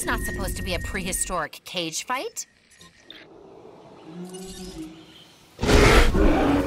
not supposed to be a prehistoric cage fight.